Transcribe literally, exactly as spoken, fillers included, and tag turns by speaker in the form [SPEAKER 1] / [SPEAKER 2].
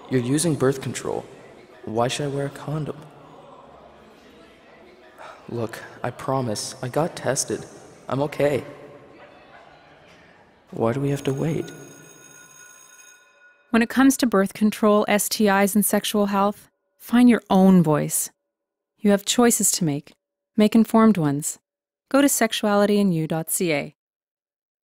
[SPEAKER 1] You're using birth control. Why should I wear a condom? Look, I promise, I got tested. I'm okay. Why do we have to wait?
[SPEAKER 2] When it comes to birth control, S T Is, and sexual health, find your own voice. You have choices to make. Make informed ones. Go to sexuality and you dot c a.